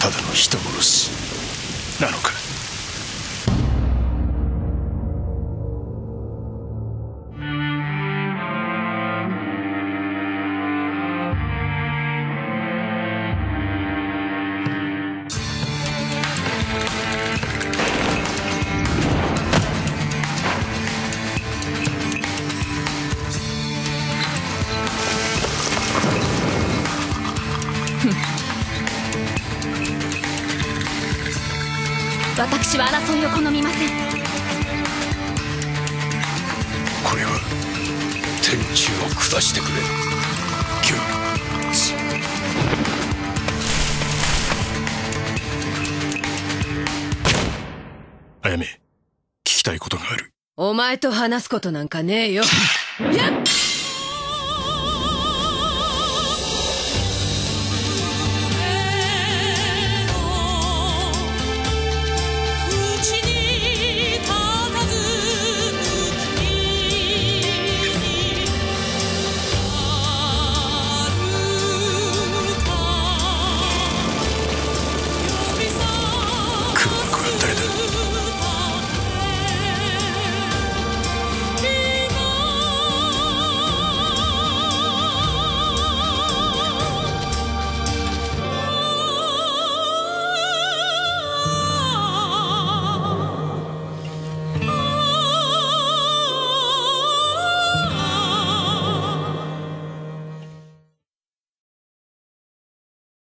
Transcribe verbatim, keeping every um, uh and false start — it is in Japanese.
ただの人殺しなのか。 私は争いを好みません。 これは天誅を下してくれ。キュあやめ、聞きたいことがある。 お前と話すことなんかねえよ。やっ